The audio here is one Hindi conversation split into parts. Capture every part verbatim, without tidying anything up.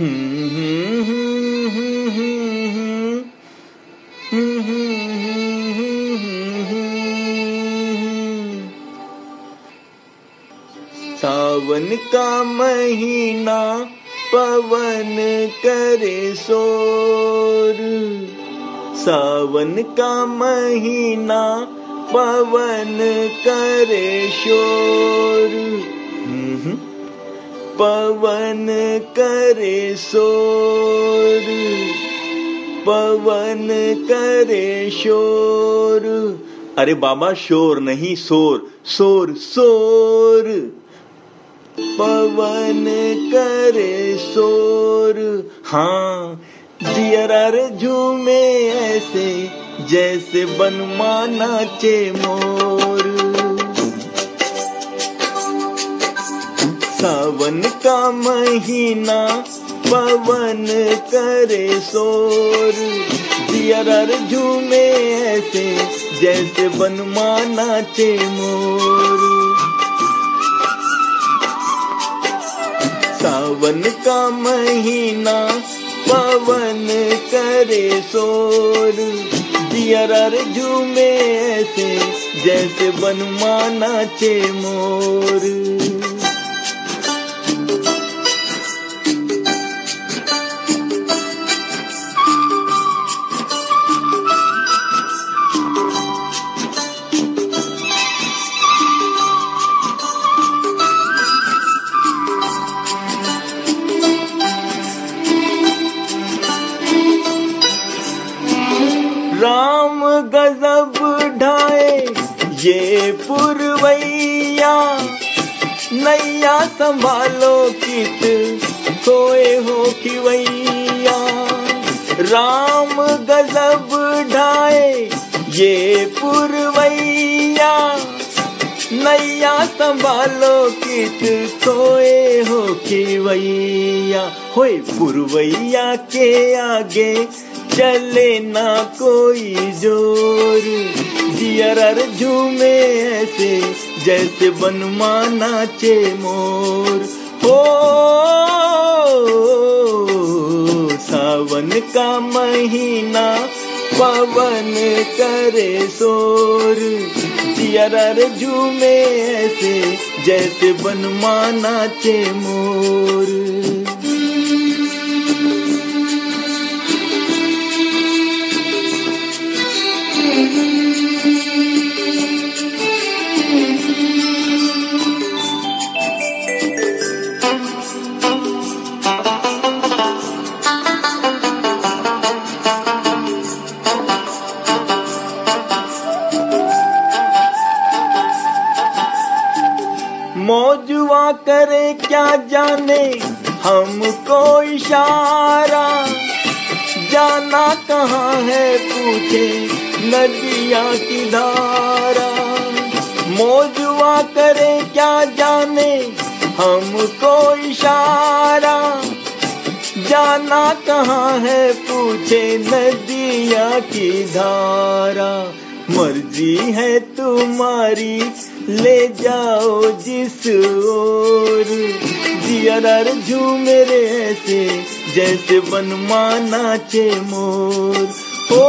सावन का महीना पवन करे शोर, सावन का महीना पवन करे शोर, पवन करे शोर, पवन करे शोर। अरे बाबा शोर नहीं शोर, शोर शोर। पवन करे शोर, हाँ दियरार झूमे ऐसे जैसे बनमा नाचे मोर। सावन का महीना पवन करे शोर, दियरार झूमे ऐसे जैसे बनमा नाचे मोर। सावन का महीना पवन करे शोर, दियरार झूमे ऐसे जैसे बनमा नाचे मोर। राम गजब ढाए ये पुरवैया, नैया संभालो कित खोए हो खिवैया। राम गजब ढाए ये पुरवैया, नैया संभालो कित खोए हो खिवैया। होए पुरवैया के आगे चले ना कोई जोर, दियरार झूमे ऐसे जैसे बनमा नाचे मोर। हो सावन का महीना पवन करे शोर, दियरार झूमे ऐसे जैसे बनमा नाचे मोर। मौजुआ करे क्या जाने हमको इशारा, जाना कहाँ है पूछे नदिया की धारा। मौजुआ करे क्या जाने हमको इशारा, जाना कहाँ है पूछे नदिया की धारा। मर्जी है तुम्हारी ले जाओ जिस ओर, दियरार झूमे ऐसे जैसे बनमा नाचे मोर। ओ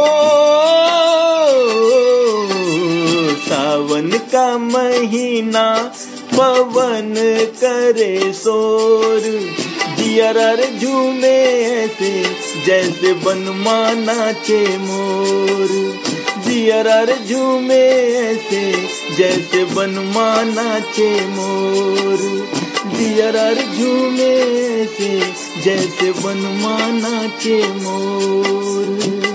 सावन का महीना पवन करे शोर, दियरार झूमे ऐसे जैसे बनमा नाचे मोर। दियरार झूमे ऐसे जैसे बनमा नाचे मोर, दियरार झूमे ऐसे जैसे बनमा नाचे मोर।